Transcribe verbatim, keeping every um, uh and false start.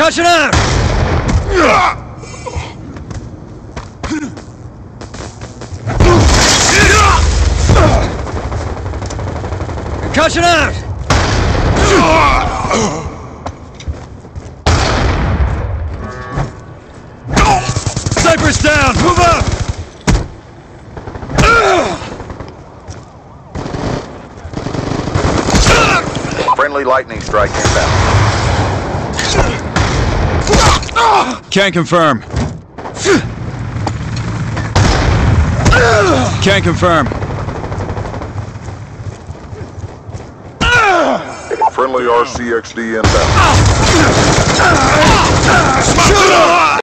Concussion out! Concussion out! Sniper's down! Move up! Friendly lightning strike inbound. Can't confirm. Can't confirm. Friendly R C X D inbound. Shoot him!